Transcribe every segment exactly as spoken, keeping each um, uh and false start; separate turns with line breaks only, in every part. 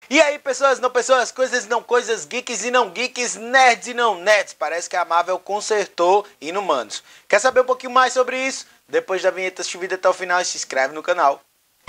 E aí, pessoas, não pessoas, coisas não coisas, geeks e não geeks, nerds e não nerds. Parece que a Marvel consertou Inumanos. Quer saber um pouquinho mais sobre isso? Depois da vinheta chuvida até o final, se inscreve no canal.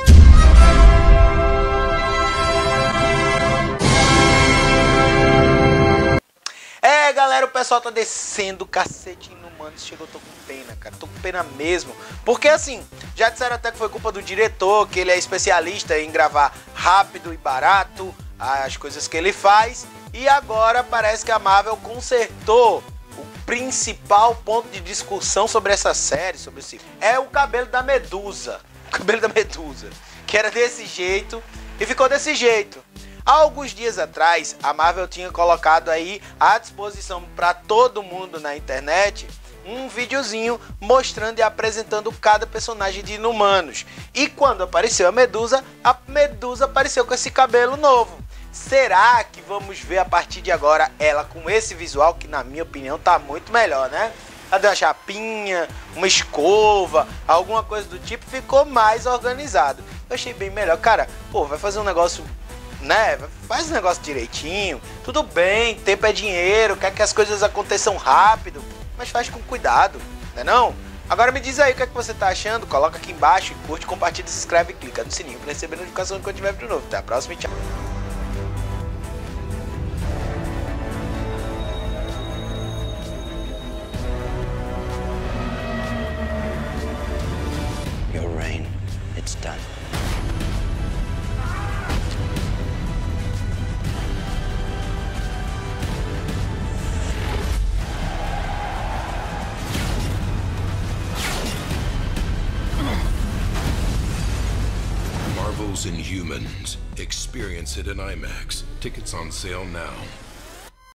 É, galera, o pessoal tá descendo o cacete Inumanos. Chegou, tô com pena, cara. Tô com pena mesmo. Porque assim, já disseram até que foi culpa do diretor, que ele é especialista em gravar rápido e barato as coisas que ele faz. E agora parece que a Marvel consertou o principal ponto de discussão sobre essa série, sobre esse... É o cabelo da Medusa. O cabelo da Medusa. Que era desse jeito e ficou desse jeito. Há alguns dias atrás, a Marvel tinha colocado aí à disposição para todo mundo na internet um videozinho mostrando e apresentando cada personagem de Inumanos. E quando apareceu a Medusa, a Medusa apareceu com esse cabelo novo. Será que vamos ver a partir de agora ela com esse visual que, na minha opinião, tá muito melhor, né? Ela deu uma chapinha, uma escova, alguma coisa do tipo, ficou mais organizado. Eu achei bem melhor. Cara, pô, vai fazer um negócio... né, faz o negócio direitinho, tudo bem, tempo é dinheiro, quer que as coisas aconteçam rápido, mas faz com cuidado, né não? Agora me diz aí o que é que você tá achando, coloca aqui embaixo, curte, compartilha, se inscreve e clica no sininho para receber notificação quando tiver vídeo novo. Até a próxima e tchau!
Your reign, it's done.
Marvel's Inhumans. Experience it in IMAX. Tickets on sale now.